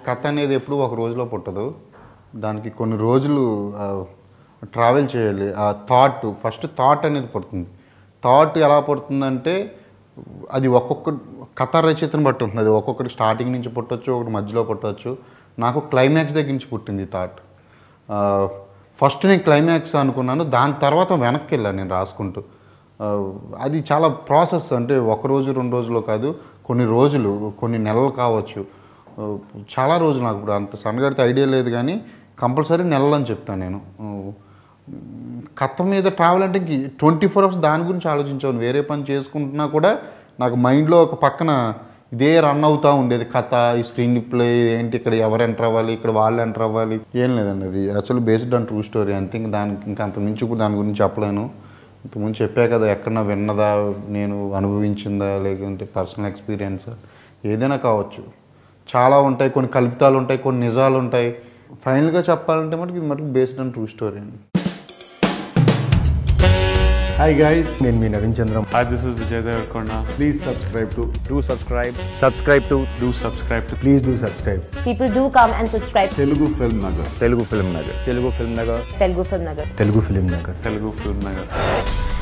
కథ అనేది ఎప్పుడు ఒక రోజులో పుట్టదు. దానికి కొన్ని రోజులు ట్రావెల్ చేయాలి. ఆ ఫస్ట్ థాట్ అనేది పుడుతుంది. థాట్ ఎలా పుడుతుందంటే అది ఒక్కొక్క కథ రచయితను బట్టి ఉంటుంది. అది ఒక్కొక్కటి స్టార్టింగ్ నుంచి పుట్టవచ్చు, ఒకటి మధ్యలో పుట్టవచ్చు. నాకు క్లైమాక్స్ దగ్గర నుంచి పుట్టింది థాట్. ఫస్ట్ నేను క్లైమాక్స్ అనుకున్నాను, దాని తర్వాత వెనక్కి వెళ్ళాను నేను రాసుకుంటూ. అది చాలా ప్రాసెస్. అంటే ఒక రోజు 2 రోజుల్లో కాదు, కొన్ని రోజులు, కొన్ని నెలలు కావచ్చు, చాలా రోజులు. నాకు ఇప్పుడు అంత సన్నగడితే ఐడియా లేదు, కానీ కంపల్సరీ నెలలు అని చెప్తాను నేను. కథ మీద ట్రావెల్ అంటే ఇంక 24 అవర్స్ దాని గురించి ఆలోచించాను. వేరే పని చేసుకుంటున్నా కూడా నాకు మైండ్లో ఒక పక్కన ఇదే రన్ అవుతూ ఉండేది. కథ, ఈ స్క్రీన్ ప్లే ఏంటి, ఇక్కడ ఎవరు ఎంటర్ అవ్వాలి, ఇక్కడ వాళ్ళు ఎంటర్ అవ్వాలి, ఏం లేదండి. అది actually based on true story అంతే. దానికి ఇంకా అంత మించి కూడా దాని గురించి చెప్పలేను. ఇంతకుముందు చెప్పా కదా, ఎక్కడన్నా విన్నదా, నేను అనుభవించిందా, లేకుంటే పర్సనల్ ఎక్స్పీరియన్స్ ఏదైనా కావచ్చు. చాలా ఉంటాయి, కొన్ని కల్పితాలు ఉంటాయి, కొన్ని నిజాలు ఉంటాయి. ఫైనల్గా చెప్పాలంటే మటుకు ఇది మటుకు బేస్డ్ ఆన్ ట్రూ స్టోరీ అండి. Hi guys, నేను మీ Naveen Chandram. Hi, this is Vijay Devarkonda. please subscribe to subscribe to Do subscribe to please do subscribe People do come and subscribe to Telugu Film Nagar. Telugu Film Nagar. Telugu Film Nagar. Telugu Film Nagar. Telugu Film Nagar.